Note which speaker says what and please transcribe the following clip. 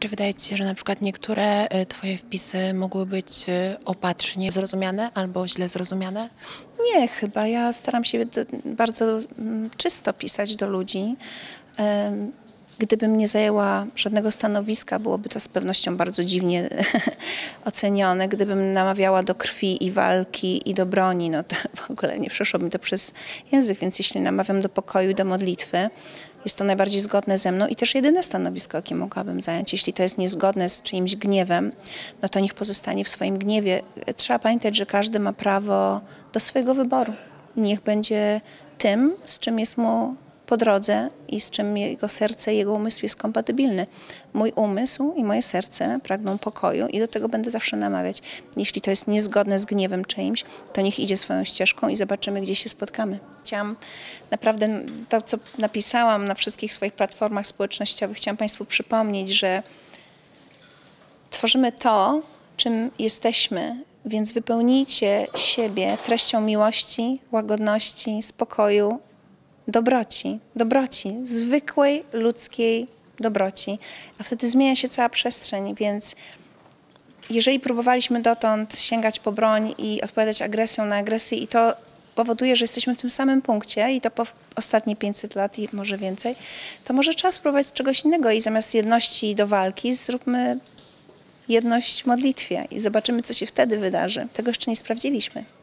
Speaker 1: Czy wydaje ci się, że na przykład niektóre twoje wpisy mogły być opatrznie zrozumiane albo źle zrozumiane?
Speaker 2: Nie, chyba. Ja staram się bardzo czysto pisać do ludzi. Gdybym nie zajęła żadnego stanowiska, byłoby to z pewnością bardzo dziwnie ocenione. Gdybym namawiała do krwi i walki i do broni, no to w ogóle nie przeszłoby to przez język. Więc jeśli namawiam do pokoju i do modlitwy, jest to najbardziej zgodne ze mną i też jedyne stanowisko, jakie mogłabym zająć. Jeśli to jest niezgodne z czyimś gniewem, no to niech pozostanie w swoim gniewie. Trzeba pamiętać, że każdy ma prawo do swojego wyboru. Niech będzie tym, z czym jest mu po drodze i z czym jego serce i jego umysł jest kompatybilny. Mój umysł i moje serce pragną pokoju i do tego będę zawsze namawiać. Jeśli to jest niezgodne z gniewem czyimś, to niech idzie swoją ścieżką i zobaczymy, gdzie się spotkamy. Chciałam naprawdę to, co napisałam na wszystkich swoich platformach społecznościowych, chciałam Państwu przypomnieć, że tworzymy to, czym jesteśmy, więc wypełnijcie siebie treścią miłości, łagodności, spokoju, dobroci, zwykłej ludzkiej dobroci, a wtedy zmienia się cała przestrzeń, więc jeżeli próbowaliśmy dotąd sięgać po broń i odpowiadać agresją na agresję i to powoduje, że jesteśmy w tym samym punkcie i to po ostatnie 500 lat i może więcej, to może trzeba spróbować czegoś innego i zamiast jedności do walki zróbmy jedność w modlitwie i zobaczymy, co się wtedy wydarzy. Tego jeszcze nie sprawdziliśmy.